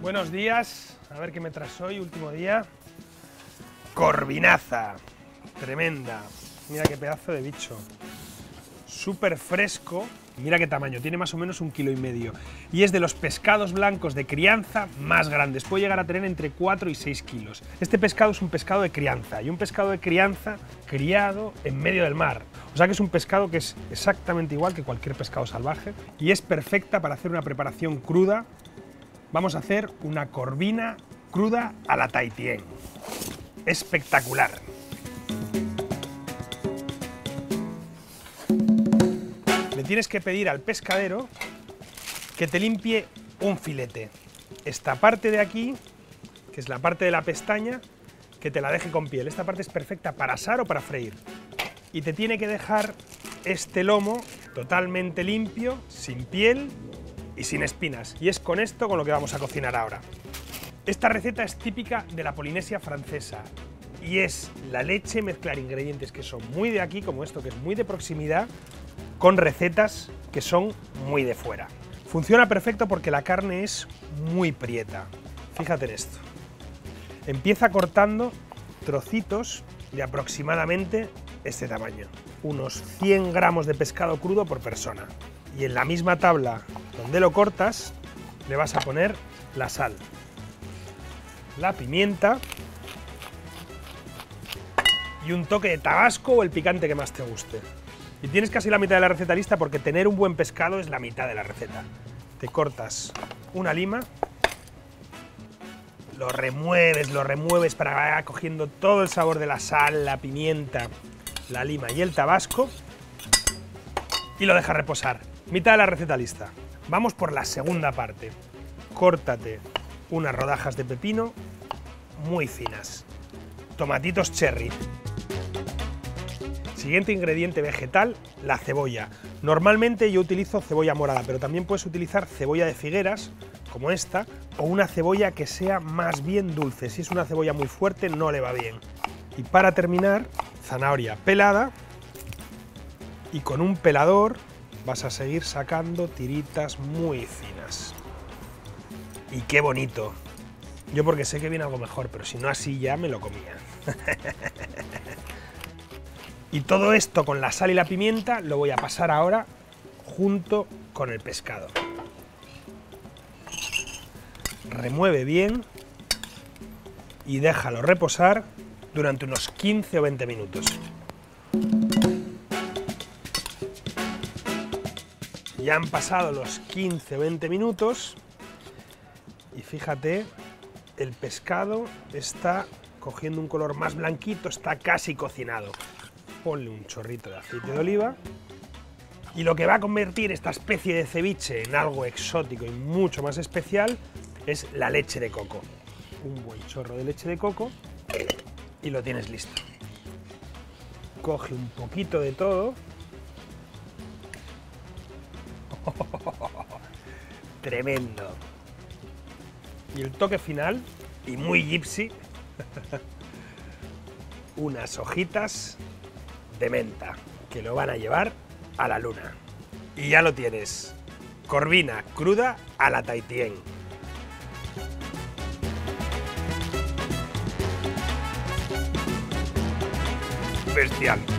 Buenos días, a ver qué me traes hoy, último día. Corvinaza, tremenda, mira qué pedazo de bicho. Súper fresco, mira qué tamaño, tiene más o menos 1,5 kilos. Y es de los pescados blancos de crianza más grandes, puede llegar a tener entre 4 y 6 kilos. Este pescado es un pescado de crianza, y un pescado de crianza criado en medio del mar. O sea que es un pescado que es exactamente igual que cualquier pescado salvaje, y es perfecta para hacer una preparación cruda. Vamos a hacer una corvina cruda a la tahitienne. Espectacular. Le tienes que pedir al pescadero que te limpie un filete. Esta parte de aquí, que es la parte de la pestaña, que te la deje con piel. Esta parte es perfecta para asar o para freír. Y te tiene que dejar este lomo totalmente limpio, sin piel y sin espinas. Y es con esto con lo que vamos a cocinar ahora. Esta receta es típica de la Polinesia francesa y es la leche mezclar ingredientes que son muy de aquí, como esto que es muy de proximidad, con recetas que son muy de fuera. Funciona perfecto porque la carne es muy prieta. Fíjate en esto. Empieza cortando trocitos de aproximadamente este tamaño. Unos 100 gramos de pescado crudo por persona. Y en la misma tabla donde lo cortas, le vas a poner la sal, la pimienta y un toque de tabasco o el picante que más te guste. Y tienes casi la mitad de la receta lista porque tener un buen pescado es la mitad de la receta. Te cortas una lima, lo remueves para que vaya cogiendo todo el sabor de la sal, la pimienta, la lima y el tabasco y lo dejas reposar. Mitad de la receta lista. Vamos por la segunda parte. Córtate unas rodajas de pepino muy finas. Tomatitos cherry. Siguiente ingrediente vegetal, la cebolla. Normalmente yo utilizo cebolla morada, pero también puedes utilizar cebolla de Figueras, como esta, o una cebolla que sea más bien dulce. Si es una cebolla muy fuerte, no le va bien. Y para terminar, zanahoria pelada, y con un pelador vas a seguir sacando tiritas muy finas. ¡Y qué bonito! Yo porque sé que viene algo mejor, pero si no así ya me lo comía. Y todo esto con la sal y la pimienta lo voy a pasar ahora junto con el pescado. Remueve bien y déjalo reposar durante unos 15 o 20 minutos. Ya han pasado los 15 o 20 minutos y fíjate, el pescado está cogiendo un color más blanquito, está casi cocinado. Ponle un chorrito de aceite de oliva y lo que va a convertir esta especie de ceviche en algo exótico y mucho más especial es la leche de coco. Un buen chorro de leche de coco y lo tienes listo. Coge un poquito de todo. Tremendo. Y el toque final, y muy gypsy, unas hojitas de menta que lo van a llevar a la luna. Y ya lo tienes, corvina cruda a la tahitienne. Bestial.